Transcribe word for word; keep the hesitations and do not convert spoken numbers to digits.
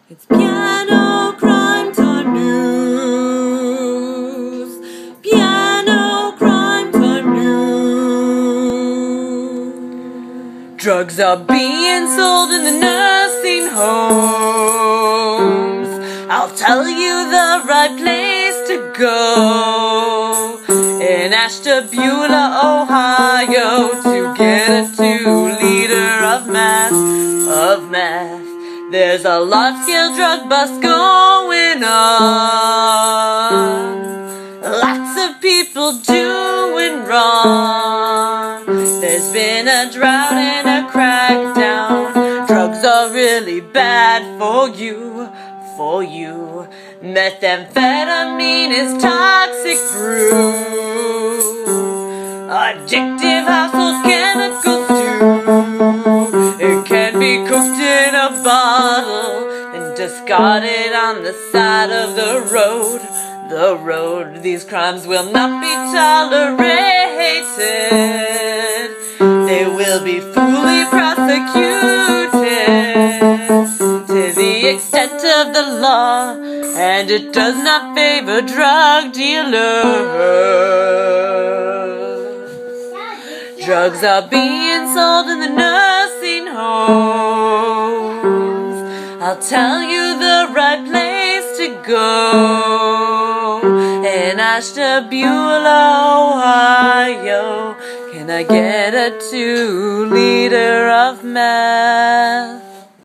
It's piano crime time news. Piano crime time news. Drugs are being sold in the nursing homes. I'll tell you the right place to go. In Ashtabula, Ohio, to get a two liter of meth, of meth. There's a large-scale drug bust going on. Lots of people doing wrong. There's been a drought and a crackdown. Drugs are really bad for you, for you. Methamphetamine is toxic brew. Addictive household chemicals too. It can be cooked in a bottle and discarded on the side of the road. The road. These crimes will not be tolerated. They will be fully prosecuted to the extent of the law, and it does not favor drug dealers. Drugs are being sold in the nursing homes. I'll tell you the right place to go. In Ashtabula, Ohio, can I get a two liter of meth?